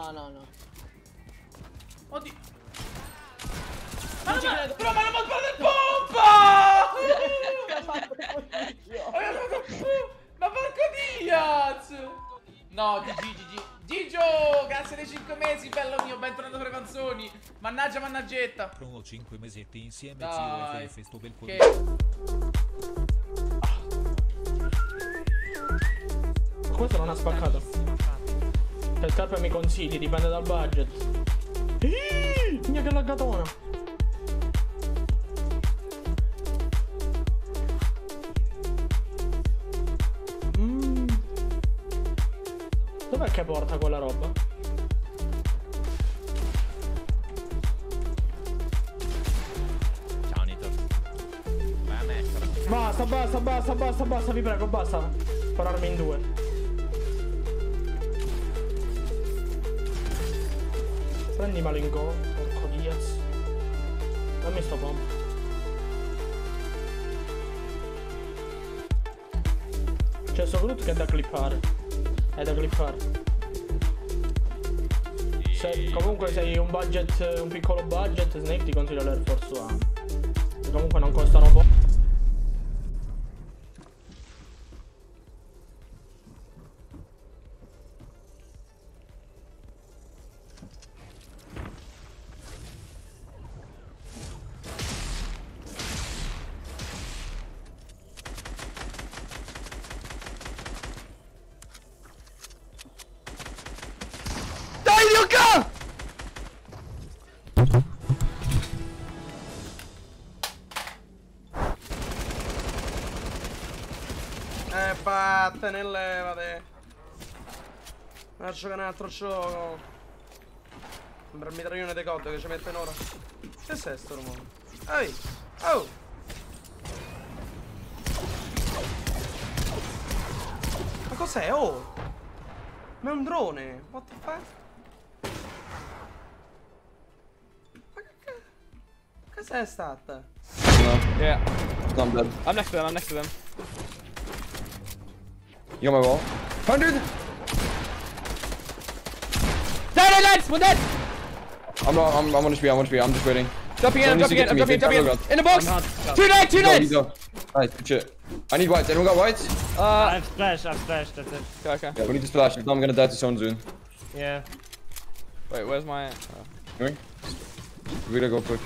no. Oddio. Però ma non spara del pompa! Ma porco Diaz! No, GG. Gigio, grazie dei 5 mesi, bello mio, bentornato con le canzoni. Mannaggia, mannaggetta. Sono 5 mesetti insieme, dai, zio, e festo bel che... Questo non ha spaccato. Che scarpe mi consigli, dipende dal budget. Mia che laggatona. Dov'è che porta quella roba? Ciao Nito. Vai a mettere. Basta, vi prego, basta. Spararmi in due. Prendi malingo, porco Diaz. Dammi sto pompa. C'è sto Groot che è da clippare. È da clippare. Comunque sei un budget, un piccolo budget, Snake ti consiglio l'Air Force One. Che comunque non costano poco. Vattene, levate. Lascio che un altro gioco. Sembra il mitraglione dei code che ci mette in ora. Che sei sto rumore? Ehi! Oh! Ma cos'è? Oh! Ma è un drone! What the fuck? Ma che sei stata? No. Yeah. I'm dead. I'm next to them. You got my wall? 100! Dead! One dead! I'm on HP, I'm just waiting. Dropping in. In the box! Two night! Nice, good shit. I need whites. Anyone got whites? I've splashed, that's it. Okay. Yeah, we need to splash. If not, I'm gonna die to zone soon. Yeah. Wait, where's my... Going? We gotta go quick.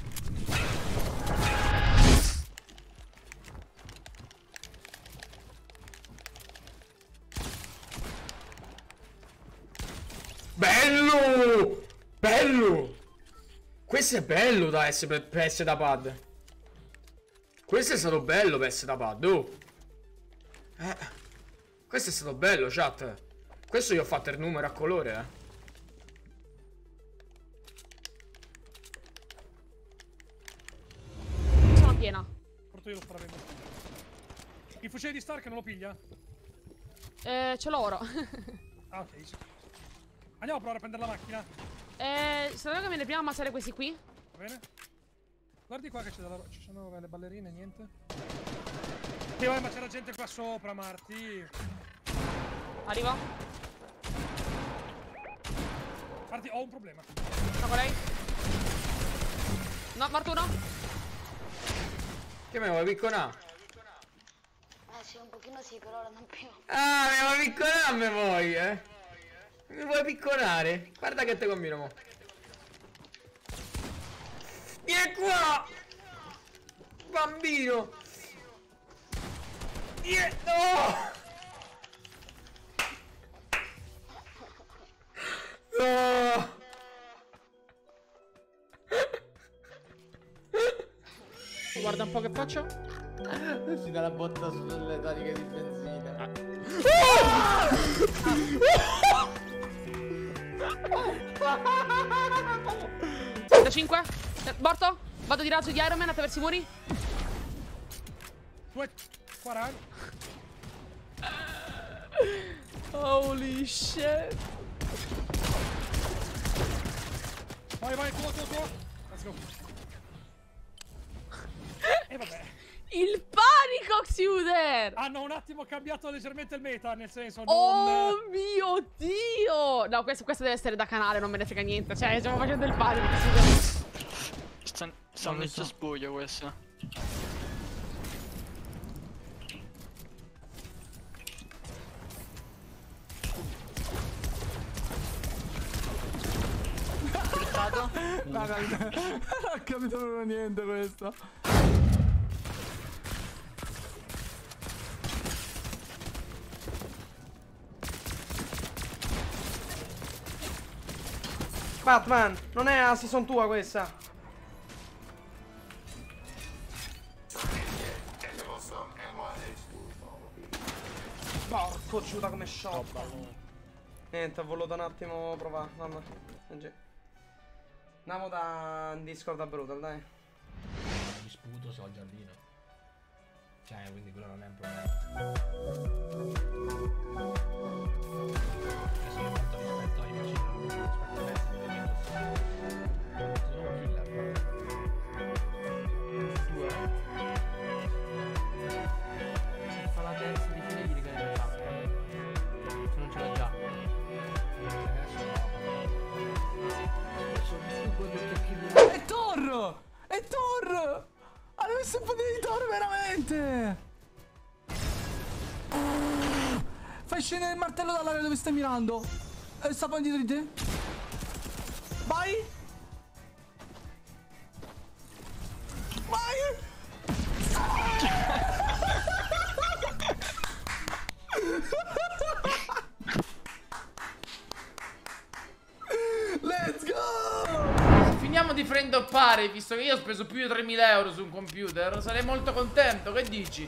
Bello! Bello! Questo è bello da PS da pad. Questo è stato bello PS da pad, oh. Questo è stato bello, chat. Questo io ho fatto il numero a colore, Sono piena. Porto io lo sparavento. Il fucile di Stark non lo piglia? Ce l'ho ora. Ah, ok. Andiamo a provare a prendere la macchina. Secondo me conviene prima ammazzare questi qui. Va bene? Guardi qua che c'è ci sono le ballerine, niente. Sì, vai, ma c'era gente qua sopra, Marti. Arrivo. Marti, ho un problema. Sono con lei. No, morto uno. Che me vuoi picconare? Sì, un pochino sì, però ora non più. Ah, mi vuoi picconare me vuoi, Mi vuoi picconare? Guarda che te combino mo. Vieni qua! Bambino! No! No! Guarda un po' che faccio. Si dà la botta sulle tariche di benzina. 35. Morto. Vado di razzo di Iron Man attraverso i muri. 40. Holy shit. Vai, tuo. Let's go. E vabbè. Il panico, Xuder! Hanno un attimo cambiato leggermente il meta, nel senso Oh mio Dio! No, questo deve essere da canale, non me ne frega niente. Cioè, stiamo facendo il panico, Xuder. Stanno nel cespuglio questo. Raga, non ho capito proprio niente questo. Batman, non è la season tua questa. Porco giuda come shot. Niente, ho voluto un attimo provare. Vabbè. Andiamo da Discord a Brutal, dai. Mi sputo se ho il giardino. Cioè, quindi quello non è un problema. Adesso io molto rispetto ai macini, rispetto a me, se mi vedo sono un killer. Se fa la terza di fine gli ricade il fatto. Se non ce l'ho già. È Thor! È Thor! Ha messo il potere di Thor veramente! Fai scendere il martello dall'area dove stai mirando. E sta poi dietro di te. Vai! Vai! Let's go! Finiamo di frendoppare, visto che io ho speso più di 3.000 euro su un computer. Sarei molto contento, che dici?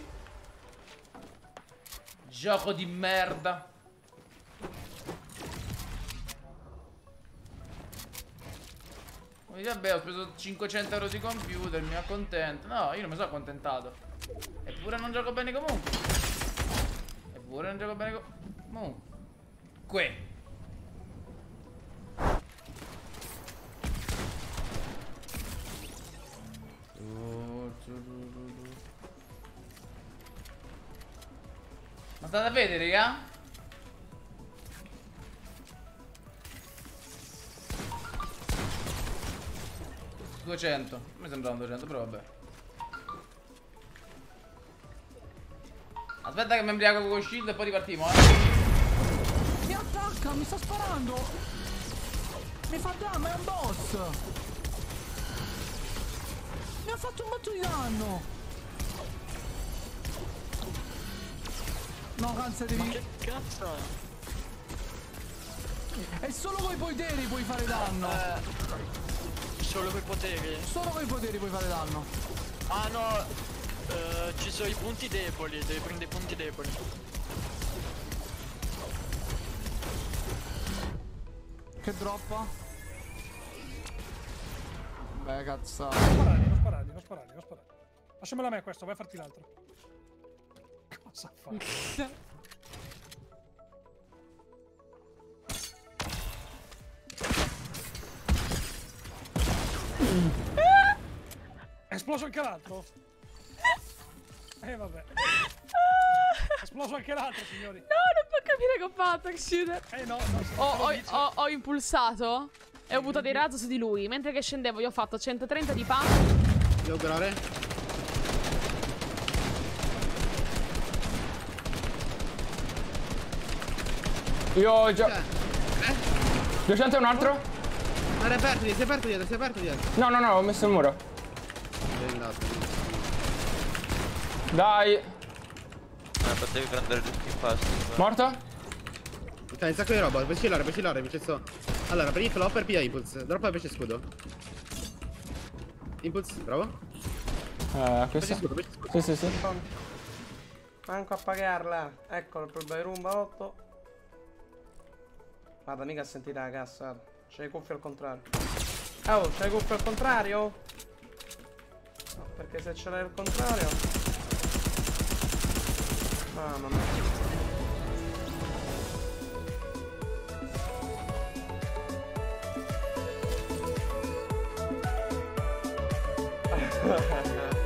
Gioco di merda. Vabbè, ho speso 500 euro di computer, mi accontento. No, io non mi sono accontentato. Eppure non gioco bene comunque. Eppure non gioco bene comunque. Ma state a vedere, raga? $200. Mi sembrava un 200, però vabbè. Aspetta che mi embriaco con shield e poi ripartiamo, Mi attacca, mi sta sparando. Mi fa danno, è un boss. Mi ha fatto un botto di danno. No, cazzo, devi... Ma che cazzo è? È solo coi poteri puoi fare danno. Solo coi poteri? Solo coi poteri puoi fare danno. Ah no, ci sono i punti deboli, devi prendere i punti deboli. Che droppa? Beh, cazzo. Non sparargli. Lasciamelo a me questo, vai a farti l'altro. Cosa fa? È esploso anche l'altro? Vabbè. È esploso anche l'altro, signori. No, non può capire che ho fatto, Xuder. No. Ho impulsato e ho buttato il razzo su di lui. Mentre che scendevo io ho fatto 130 di pump. Devo operare. Io ho già... 200 e un altro? Ma sei aperto dietro. No, ho messo il muro. È andato. Dai. Potevi prendere tutti i pasti. Morto? Ok, un sacco di roba, puoi chillare, Vincenzo. Allora, per il flopper pia impulse. Droppa pesce scudo. Impulse, bravo. Questo? Pesce scudo. Sì. Manco a pagarla. Eccolo il problema rumba 8. Guarda, mica a sentire la cassa. C'hai i cuffie al contrario. Oh, c'hai i cuffie al contrario? No, perché se ce l'hai al contrario. Mamma mia.